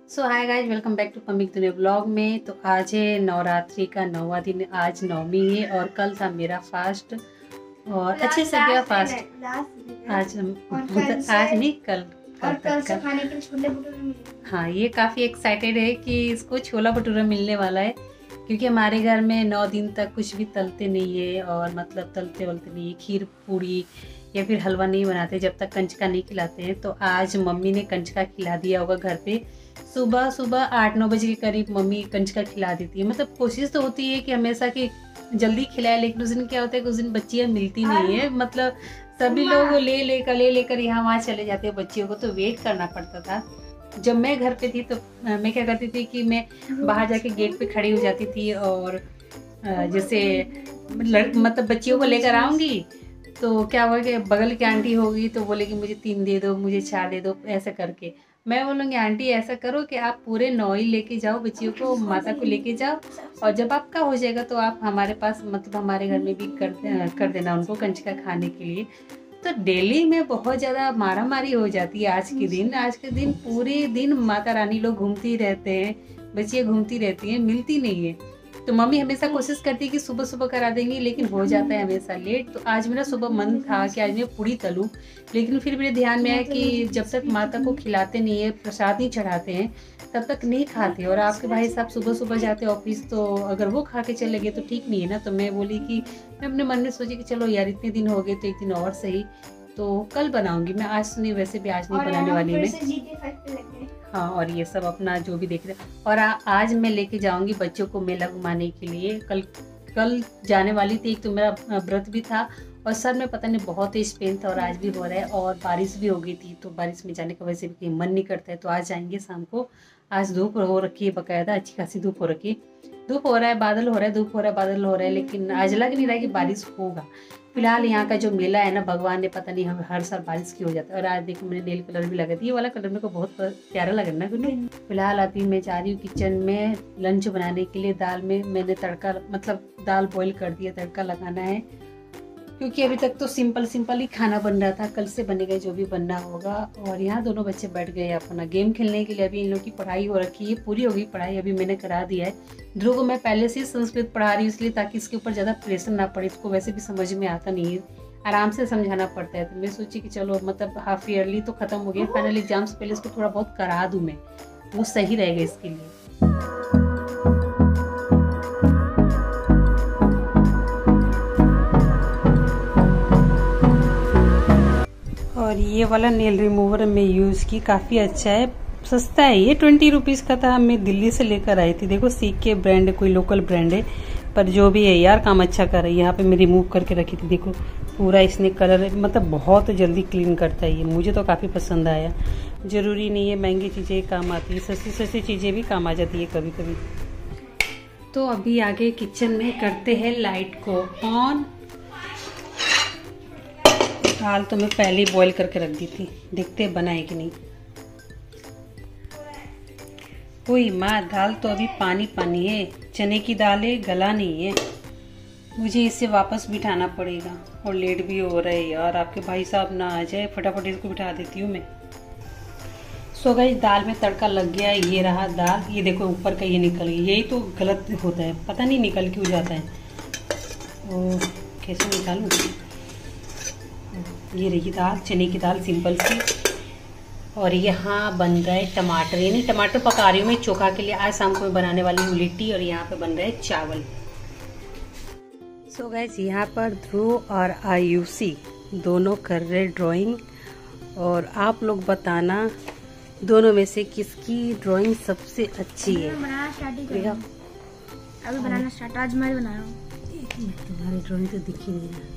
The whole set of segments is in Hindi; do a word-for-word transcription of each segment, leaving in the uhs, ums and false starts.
So hi guys, welcome back to Pammi दुनिया ब्लॉग में। तो आज है नवरात्रि का नौवा दिन, आज नवमी है और कल था मेरा फास्ट और अच्छे से गया फास्ट। आज मतलब आज नहीं कल और कल से खाने के लिए छोले भटूरे मिलेंगे। हाँ, ये काफ़ी एक्साइटेड है कि इसको छोला भटूरा मिलने वाला है, क्योंकि हमारे घर में नौ दिन तक कुछ भी तलते नहीं है और मतलब तलते वलते नहीं है, खीर पूड़ी या फिर हलवा नहीं बनाते जब तक कंचका नहीं खिलाते हैं। तो आज मम्मी ने कंचका खिला दिया होगा घर पे। सुबह सुबह आठ नौ बजे के करीब मम्मी कंचका खिला देती है। मतलब कोशिश तो होती है कि हमेशा कि जल्दी खिलाए, लेकिन उस दिन क्या होता है कि उस दिन बच्चियाँ मिलती नहीं है। मतलब सभी लोग ले लेकर ले लेकर यहाँ वहाँ चले जाते हैं बच्चियों को, तो वेट करना पड़ता था। जब मैं घर पे थी तो मैं क्या करती थी कि मैं बाहर जाके गेट पे खड़ी हो जाती थी और जैसे मतलब बच्चियों को लेकर आऊँगी तो क्या हुआ कि बगल की आंटी होगी तो बोलेगी मुझे तीन दे दो, मुझे चार दे दो, ऐसा करके मैं बोलूँगी आंटी ऐसा करो कि आप पूरे नौ ही लेके जाओ, बच्चियों को माता को लेके जाओ, और जब आपका हो जाएगा तो आप हमारे पास मतलब हमारे घर में भी कर कर देना उनको कंचका खाने के लिए। तो डेली में बहुत ज़्यादा मारा मारी हो जाती है। आज के दिन आज के दिन पूरे दिन माता रानी लोग घूमती रहते हैं, बच्चियाँ घूमती रहती हैं, मिलती नहीं है। तो मम्मी हमेशा कोशिश करती है कि सुबह सुबह करा देंगी, लेकिन हो जाता है हमेशा लेट। तो आज मेरा सुबह मन था कि आज मैं पूड़ी तलूं, लेकिन फिर मेरे ध्यान में आया कि जब तक माता को खिलाते नहीं है, प्रसाद नहीं चढ़ाते हैं, तब तक नहीं खाते। और आपके भाई साहब सुबह सुबह जाते ऑफिस, तो अगर वो खा के चले गए तो ठीक नहीं है ना। तो मैं बोली कि मैं अपने मन में सोची कि चलो यार इतने दिन हो गए तो एक दिन और सही, तो कल बनाऊंगी मैं। आज नहीं, वैसे भी आज नहीं बनाने वाली मैं। हाँ, और ये सब अपना जो भी देख रहे हैं। और आ, आज मैं लेके जाऊंगी बच्चों को मेला घुमाने के लिए। कल कल जाने वाली थी, एक तो मेरा व्रत भी था और सर में पता नहीं बहुत तेज पेन था, और आज भी हो रहा है और बारिश भी हो गई थी, तो बारिश में जाने का वैसे भी मन नहीं करता है। तो आज जाएंगे शाम को। आज धूप हो रखी है, बाकायदा अच्छी खासी धूप हो रखी है। धूप हो रहा है, बादल हो रहा है, धूप हो रहा है, बादल हो रहा है, लेकिन आज लग नहीं रहा है कि बारिश होगा। फिलहाल यहाँ का जो मेला है ना, भगवान ने पता नहीं हम हर साल बारिश की हो जाता है। और आज देखो मैंने नेल कलर भी लगा दिया, ये वाला कलर मेरे को बहुत प्यारा लग रहा है ना। फिलहाल अभी मैं जा रही हूँ किचन में लंच बनाने के लिए। दाल में मैंने तड़का मतलब दाल बॉईल कर दिया, तड़का लगाना है, क्योंकि अभी तक तो सिंपल सिंपल ही खाना बन रहा था। कल से बनेगा जो भी बनना होगा। और यहाँ दोनों बच्चे बैठ गए अपना गेम खेलने के लिए। अभी इन लोग की पढ़ाई हो रखी है, पूरी हो गई पढ़ाई, अभी मैंने करा दिया है। ध्रुव को मैं पहले से ही संस्कृत पढ़ा रही हूँ, इसलिए ताकि इसके ऊपर ज़्यादा प्रेशर ना पड़े। इसको वैसे भी समझ में आता नहीं है, आराम से समझाना पड़ता है। तो मैं सोची कि चलो मतलब हाफ ईयरली तो ख़त्म हो गया, फाइनल एग्जाम से पहले इसको थोड़ा बहुत करा दूँ मैं, वो सही रहेगा इसके लिए। और ये वाला नेल रिमूवर मैं यूज़ की, काफ़ी अच्छा है, सस्ता है, ये ट्वेंटी रुपीज़ का था। मैं दिल्ली से लेकर आई थी। देखो सीक के ब्रांड है, कोई लोकल ब्रांड है, पर जो भी है यार काम अच्छा कर रही है। यहाँ पे मैं रिमूव करके रखी थी, देखो पूरा इसने कलर मतलब बहुत जल्दी क्लीन करता है ये। मुझे तो काफ़ी पसंद आया। ज़रूरी नहीं है महंगी चीज़ें काम आती है, सस्ती सस्ती चीज़ें भी काम आ जाती है कभी कभी। तो अभी आगे किचन में करते हैं लाइट को ऑन। दाल तो मैं पहले ही बॉईल करके रख दी थी, देखते हैं बनाए कि नहीं। कोई माँ, दाल तो अभी पानी पानी है, चने की दाल है, गला नहीं है। मुझे इसे वापस बिठाना पड़ेगा और लेट भी हो रहा है यार। आपके भाई साहब ना आ जाए, फटाफट इसको बिठा देती हूँ मैं। सो गाइस, दाल में तड़का लग गया। ये रहा दाल, ये देखो ऊपर का ये निकल गया, यही तो गलत होता है, पता नहीं निकल क्यों जाता है। तो कैसे निकालूँ? ये रही दाल, चने की दाल सिंपल सी। और यहाँ बन रहा है टमाटर, यानी टमाटर पका रही हूँ मैं चोखा के लिए। आज शाम को मैं बनाने वाली हूँ लिट्टी, और यहाँ पे बन रहा है चावल। सो गाइस, यहाँ पर ध्रुव और आयुषी दोनों कर रहे ड्राइंग, और आप लोग बताना दोनों में से किसकी ड्राइंग सबसे अच्छी है। अभी बनाना स्टार्ट, आज मैं बना रहा हूँ। तुम्हारी ड्राइंग तो दिख ही नहीं रहा,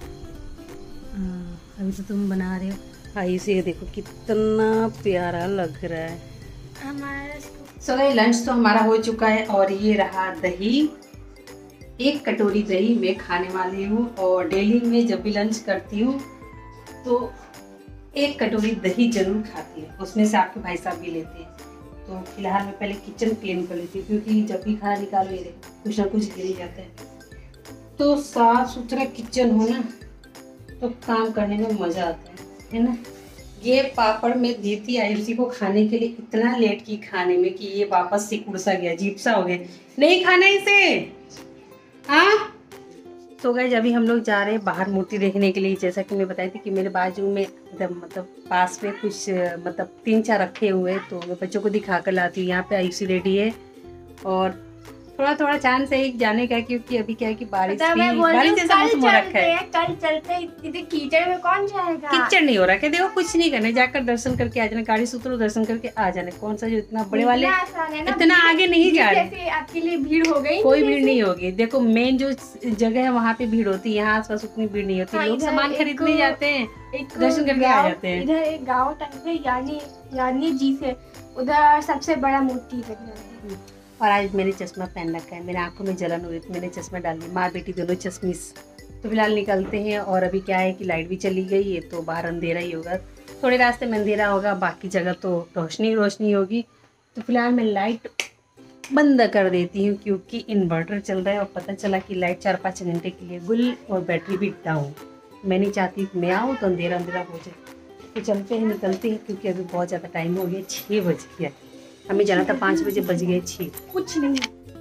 अभी तो तुम बना रहे हो। आयुषी देखो कितना प्यारा लग रहा है हमारा। सो गाइस, लंच तो हमारा हो चुका है, और ये रहा दही। एक कटोरी दही मैं खाने वाली हूँ, और डेली में जब भी लंच करती हूँ तो एक कटोरी दही जरूर खाती हूँ, उसमें से आपके भाई साहब भी लेते हैं। तो फिलहाल मैं पहले किचन क्लीन कर लेती हूँ, क्योंकि जब भी खाना निकालो ये देखो कुछ ना कुछ गिर जाता है। तो साफ सुथरा किचन हो ना तो काम करने में मज़ा आता है है ना। ये पापड़ में दी थी आयुषी को खाने के लिए, इतना लेट की खाने में कि ये वापस सिकुड़ सा गया, अजीब सा हो गया, नहीं खाना इसे। हाँ तो गाइस अभी हम लोग जा रहे हैं बाहर मूर्ति देखने के लिए। जैसा कि मैं बताई थी कि मेरे बाजू में एकदम मतलब पास में कुछ मतलब तीन चार रखे हुए, तो मैं बच्चों को दिखा कर लाती हूँ। यहाँ पे आयुषी रेडी है और थोड़ा थोड़ा चांस है जाने का, क्योंकि अभी क्या है कि बारिश भी बारिश जैसा मौसम हो रखा है। कल चलते इतने कीचड़ में कौन जाएगा? कीचड़ नहीं हो रहा है, देखो कुछ नहीं करना, जाकर दर्शन करके आ जाना, गाड़ी से उतरो दर्शन करके आ जाना। कौन सा जो इतना बड़े वाले इतना आगे नहीं जा रहे, आपके लिए भीड़ हो गई। कोई भीड़ नहीं होगी। देखो मेन जो जगह है वहाँ पे भीड़ होती है, यहाँ आसपास उतनी भीड़ नहीं होती। लोग सामान खरीदने जाते हैं, दर्शन करके आ जाते हैं। इधर एक गाँव टाइप है यानी यानी जी से उधर सबसे बड़ा मूर्ति है। और आज मैंने चश्मा पहन रखा है, मेरे आंखों में जलन हो रही थी, मैंने चश्मा डाल ली, माँ बेटी दोनों चश्मिश। तो फिलहाल निकलते हैं। और अभी क्या है कि लाइट भी चली गई है तो बाहर अंधेरा ही होगा, थोड़े रास्ते में अंधेरा होगा, बाकी जगह तो रोशनी रोशनी होगी। तो फिलहाल मैं लाइट बंद कर देती हूँ क्योंकि इन्वर्टर चल रहा है और पता चला कि लाइट चार पाँच घंटे के लिए गुल और बैटरी भी डाउन। मैं नहीं चाहती मैं आऊँ तो अंधेरा अंधेरा हो जाए। तो चलते हैं, निकलते हैं, क्योंकि अभी बहुत ज़्यादा टाइम हो गया, छः बज गया। हमें जाना था पाँच बजे, बज गए छः। कुछ नहीं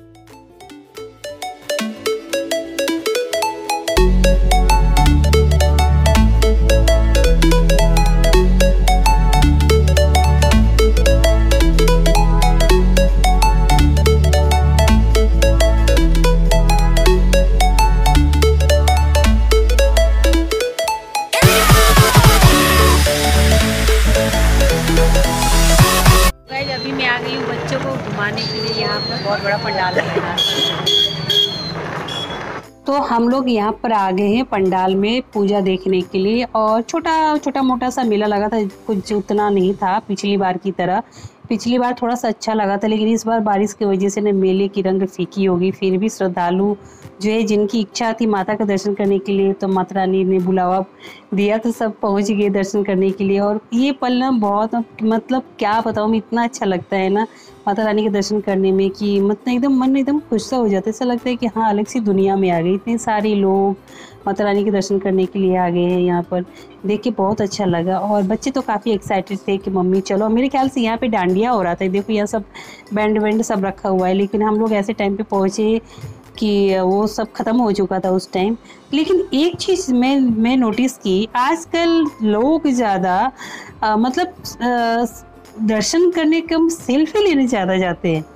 अभी मैं आ गई हूँ बच्चों को घुमाने के लिए। यहाँ पर बहुत बड़ा पंडाल है। तो हम लोग यहाँ पर आ गए हैं पंडाल में पूजा देखने के लिए, और छोटा छोटा मोटा सा मेला लगा था, कुछ उतना नहीं था पिछली बार की तरह। पिछली बार थोड़ा सा अच्छा लगा था, लेकिन इस बार बारिश की वजह से न मेले की रंग फीकी होगी। फिर भी श्रद्धालु जो है जिनकी इच्छा थी माता का दर्शन करने के लिए, तो माता रानी ने बुलावा दिया तो सब पहुंच गए दर्शन करने के लिए। और ये पल ना बहुत मतलब क्या बताऊँ, इतना अच्छा लगता है ना माता रानी के दर्शन करने में कि मतलब एकदम मन एकदम खुश सा हो जाता है। ऐसा लगता है कि हाँ अलग सी दुनिया में आ गई। इतने सारे लोग माता रानी के दर्शन करने के लिए आ गए हैं यहाँ पर, देख के बहुत अच्छा लगा। और बच्चे तो काफ़ी एक्साइटेड थे कि मम्मी चलो। मेरे ख्याल से यहाँ पे डांडिया हो रहा था, देखो यहाँ सब बैंड वैंड सब रखा हुआ है, लेकिन हम लोग ऐसे टाइम पे पहुँचे कि वो सब ख़त्म हो चुका था उस टाइम। लेकिन एक चीज़ मैं मैं नोटिस की, आजकल लोग ज़्यादा मतलब आ, दर्शन करने कम सेल्फी लेने ज़्यादा जाते हैं।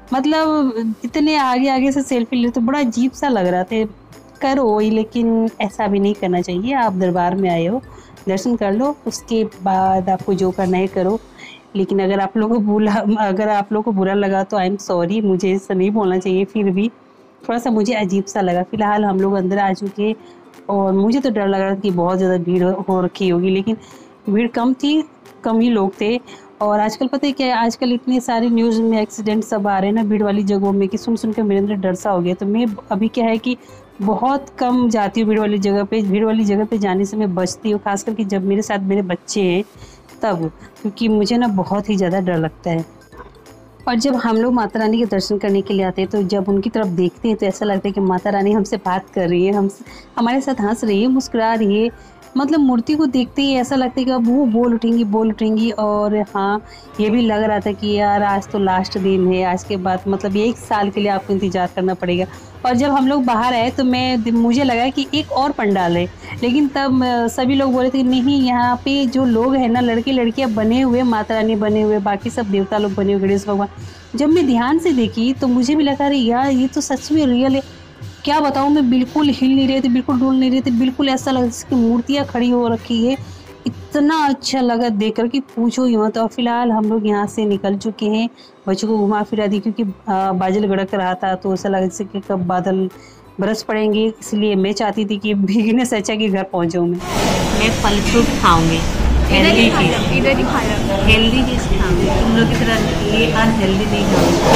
मतलब इतने आगे आगे से सेल्फी ले तो बड़ा अजीब सा लग रहा था। करो, लेकिन ऐसा भी नहीं करना चाहिए। आप दरबार में आए हो, दर्शन कर लो, उसके बाद आपको जो करना है करो। लेकिन अगर आप लोगों को बुरा अगर आप लोगों को बुरा लगा तो आई एम सॉरी, मुझे ऐसा नहीं बोलना चाहिए। फिर भी थोड़ा सा मुझे अजीब सा लगा। फ़िलहाल हम लोग अंदर आ चुके और मुझे तो डर लग रहा था कि बहुत ज़्यादा भीड़ हो रखी होगी, लेकिन भीड़ कम थी, कम ही लोग थे। और आजकल पता है क्या, आजकल इतने सारे न्यूज़ में एक्सीडेंट सब आ रहे हैं ना भीड़ वाली जगहों में, कि सुन सुन के मेरे अंदर डर सा हो गया। तो मैं अभी क्या है कि बहुत कम जाती हूँ भीड़ वाली जगह पे। भीड़ वाली जगह पे जाने से मैं बचती हूँ, खास करके जब मेरे साथ मेरे बच्चे हैं तब, क्योंकि मुझे ना बहुत ही ज़्यादा डर लगता है। और जब हम लोग माता रानी के दर्शन करने के लिए आते हैं तो जब उनकी तरफ देखते हैं तो ऐसा लगता है कि माता रानी हमसे बात कर रही है, हम हमारे साथ हंस रही है, मुस्कुरा रही है। मतलब मूर्ति को देखते ही ऐसा लगता है कि अब वो बोल उठेंगी बोल उठेंगी। और हाँ, ये भी लग रहा था कि यार आज तो लास्ट दिन है, आज के बाद मतलब एक साल के लिए आपको इंतज़ार करना पड़ेगा। और जब हम लोग बाहर आए तो मैं मुझे लगा कि एक और पंडाल है, लेकिन तब सभी लोग बोले थे नहीं, यहाँ पे जो लोग हैं ना, लड़के लड़कियाँ बने हुए, माता रानी बने हुए, बाकी सब देवता लोग बने हुए, गणेश भगवान। जब मैं ध्यान से देखी तो मुझे भी लगा अरे यार ये तो सच में रियल है। क्या बताऊँ, मैं बिल्कुल हिल नहीं रहे थे, बिल्कुल डोल नहीं रहे थे, बिल्कुल ऐसा लगा जिसकी मूर्तियाँ खड़ी हो रखी है। इतना अच्छा लगा देख कर कि पूछो ही मत। और फिलहाल हम लोग यहाँ से निकल चुके हैं, बच्चों को घुमा फिरा दी, क्योंकि बादल गड़क रहा था तो ऐसा लगा जैसे कि कब बादल बरस पड़ेंगे, इसलिए मैं चाहती थी कि भीगने से अच्छा कि घर पहुँच जाऊँ। मैं मैं फल फ्रूट खाऊँगी, हेल्दी चीज़, इधर ही खाया हेल्दी चीज़ खाऊँगी, तुम लोग की तरह ये अनहेल्दी नहीं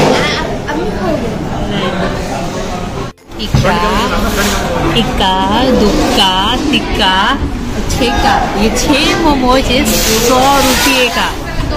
खाऊँगी। इक्का इक्का दुक्का तिक्का छेका, ये छः मोमोज है सौ रुपये का।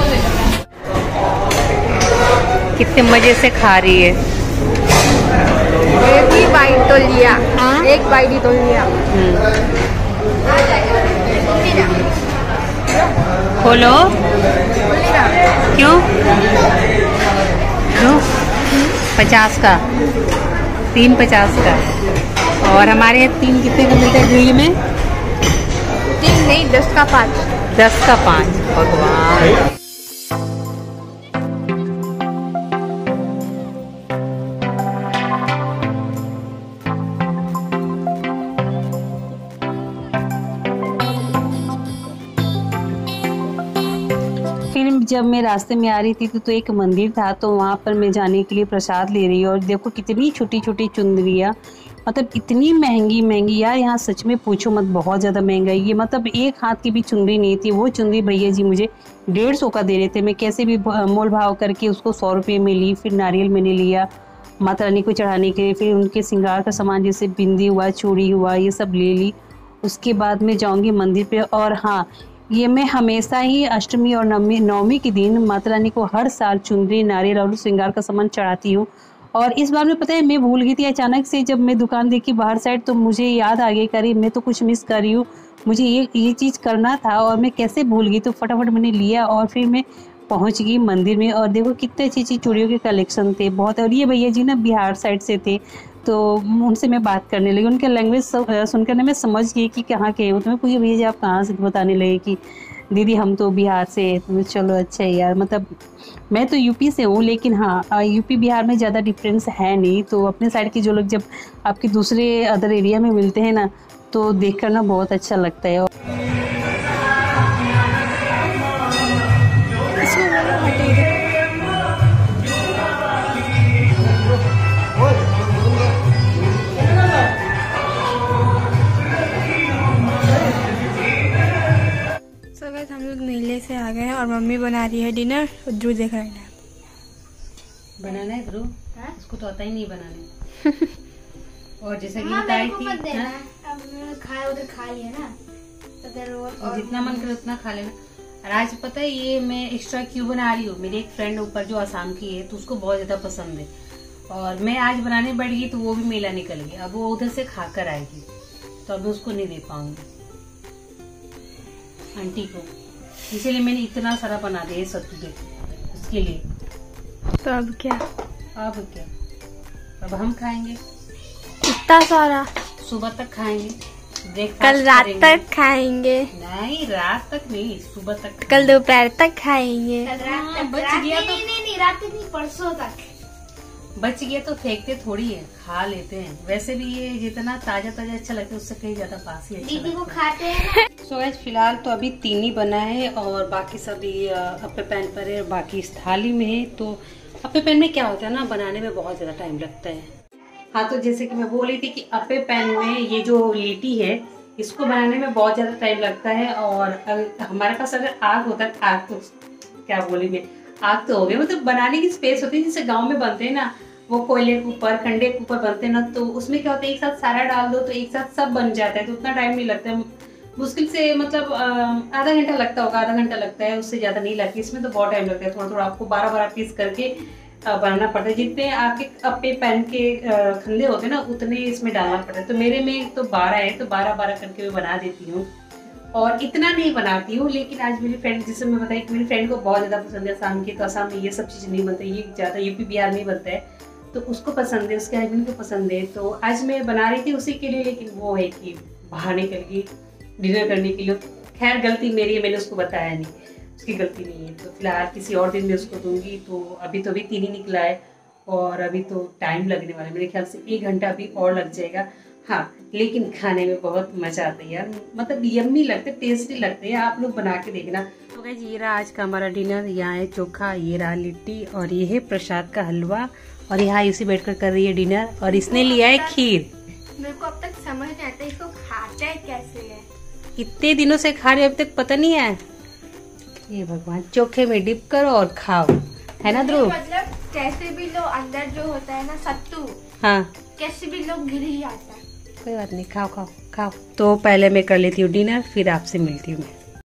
कितने मजे से खा रही है। एक ही बाइट तो लिया, एक बाइट ही तो लिया। खोलो। क्यों क्यों? पचास का, तीन पचास का। और हमारे यहाँ तीन कितने का मिलता है दिल्ली में? तीन नहीं, दस का पाँच। दस का पाँच। भगवान। फिर जब मैं रास्ते में आ रही थी तो, तो एक मंदिर था, तो वहाँ पर मैं जाने के लिए प्रसाद ले रही हूँ। और देखो कितनी छोटी छोटी चुंदरियाँ, मतलब इतनी महंगी महंगी यार, यहाँ सच में पूछो मत, बहुत ज़्यादा महंगा है ये। मतलब एक हाथ की भी चुंदरी नहीं थी। वो चुंदरी भैया जी मुझे डेढ़ सौ का दे रहे थे। मैं कैसे भी मोल भाव करके उसको सौ रुपये में ली। फिर नारियल मैंने लिया माता रानी को चढ़ाने के लिए। फिर उनके श्रृंगार का सामान जैसे बिंदी हुआ, चूड़ी हुआ, ये सब ले ली। उसके बाद में जाऊँगी मंदिर पर। और हाँ, ये मैं हमेशा ही अष्टमी और नवमी नवमी के दिन माता रानी को हर साल चुनरी, नारियल और श्रृंगार का सामान चढ़ाती हूँ। और इस बार में पता है मैं भूल गई थी अचानक से, जब मैं दुकान देखी बाहर साइड, तो मुझे याद आ गई, करी मैं तो कुछ मिस कर रही हूँ, मुझे ये ये चीज़ करना था और मैं कैसे भूल गई। तो फटाफट मैंने लिया और फिर मैं पहुँच गई मंदिर में। और देखो कितने अच्छी अच्छी चूड़ियों के कलेक्शन थे बहुत। और ये भैया जी ना बिहार साइड से थे, तो उनसे मैं बात करने लगी। उनके लैंग्वेज सुनकर मैं समझ गई कि कहाँ के हो। तो मैं पूछी भैया जी आप कहाँ से, बताने लगे कि दीदी हम तो बिहार से। तो चलो अच्छा है यार, मतलब मैं तो यूपी से हूँ, लेकिन हाँ यूपी बिहार में ज़्यादा डिफरेंस है नहीं। तो अपने साइड के जो लोग जब आपके दूसरे अदर एरिया में मिलते हैं ना, तो देख कर ना बहुत अच्छा लगता है। हम लोग मेले से आ गए हैं और मम्मी बना रही है डिनर और ध्रुव देख रहा है। बनाना है ध्रुव, उसको तो आता ही नहीं बनाने। और जैसे कि बताई थी ना, अब खाए उधर खा लिया ना, तो जितना मन करे उतना खा लेना। और आज पता है ये मैं एक्स्ट्रा क्यों बना रही हूँ, मेरी एक फ्रेंड ऊपर जो आसाम की है, तो उसको बहुत ज्यादा पसंद है। और मैं आज बनाने बैठ गई तो वो भी मेला निकल गई। अब वो उधर से खा कर आएगी, तो अब उसको नहीं दे पाऊंगी आंटी को, इसीलिए मैंने इतना सारा बना दिया सत्तू दे उसके लिए। तो अब क्या? अब क्या, अब हम खाएंगे इतना सारा, सुबह तक खाएंगे, कल रात तक खाएंगे। नहीं रात तक नहीं, सुबह तक, कल दोपहर तक खाएंगे। कल रात तक बच गया तो नहीं नहीं नहीं रात तक नहीं, परसों तक बच गया तो फेंकते थोड़ी है, खा लेते हैं। वैसे भी ये जितना ताजा ताजा अच्छा लगता है उससे कहीं ज्यादा बासी अच्छा दीदी को खाते हैं। सो आज फिलहाल तो अभी तीन ही बना है और बाकी सभी अप्पे पैन पर है, बाकी इस थाली में है। तो अप्पे पैन में क्या होता है ना, बनाने में बहुत ज्यादा टाइम लगता है। हाँ, तो जैसे कि मैं बोल रही थी कि अप्पे पैन में ये जो लिट्टी है इसको बनाने में बहुत ज्यादा टाइम लगता है। और हमारे पास अगर आग होता है, आग तो क्या बोलेंगे, आग तो हो गया, मतलब बनाने की स्पेस होती है। जैसे गाँव में बनते हैं ना, वो कोयले के ऊपर, खंडे के ऊपर बनते हैं ना, तो उसमें क्या होता है एक साथ सारा डाल दो तो एक साथ सब बन जाता है, तो उतना टाइम नहीं लगता है। मुश्किल से मतलब आधा घंटा लगता होगा, आधा घंटा लगता है, उससे ज़्यादा नहीं लगती। इसमें तो बहुत टाइम लगता है, थोड़ा थोड़ा आपको बारह बारह पीस करके बनाना पड़ता है। जितने आपके अप्पे पैन के खंडे होते हैं ना, उतने इसमें डालना पड़ता है। तो मेरे में तो बारह है, तो बारह बारह करके मैं बना देती हूँ। और इतना नहीं बनाती हूँ, लेकिन आज मेरी फ्रेंड, जिससे मैं बताई कि मेरी फ्रेंड को बहुत ज़्यादा पसंद है आसाम की, तो आसाम में ये सब चीज़ नहीं बनता, ये ज़्यादा यूपी बिहार में बनता है, तो उसको पसंद है, उसके हस्बैंड को पसंद है। तो आज मैं बना रही थी उसी के लिए, लेकिन वो है कि बाहर निकल गई डिनर करने के लिए। खैर गलती मेरी है, मैंने उसको बताया नहीं, उसकी गलती नहीं है। तो फिलहाल किसी और दिन में उसको दूंगी। तो अभी तो अभी तीन ही निकला है और अभी तो टाइम लगने वाला है, मेरे ख्याल से एक घंटा अभी और लग जाएगा। हाँ, लेकिन खाने में बहुत मजा आता है यार, मतलब यम्मी लगते हैं, टेस्टी लगते हैं। आप लोग बना के देखना। तो गाइस ये रहा आज का हमारा डिनर। यहाँ है चोखा, ये रहा लिट्टी और ये है प्रसाद का हलवा। और यहाँ इसी बैठकर कर रही है डिनर और इसने लिया है खीर। मेरे को अब तक समझ नहीं आता इसको खाते हैं कैसे है। इतने दिनों से खा रहे, अब तक पता नहीं है। ये भगवान, चोखे में डिप करो और खाओ, है ना ध्रुव? मतलब कैसे भी लो, अंदर जो होता है ना सत्तू, हाँ कैसे भी लोग गिर ही आता है। कोई बात नहीं, खाओ खाओ खाओ। तो पहले मैं कर लेती हूँ डिनर, फिर आपसे मिलती हूँ मैं।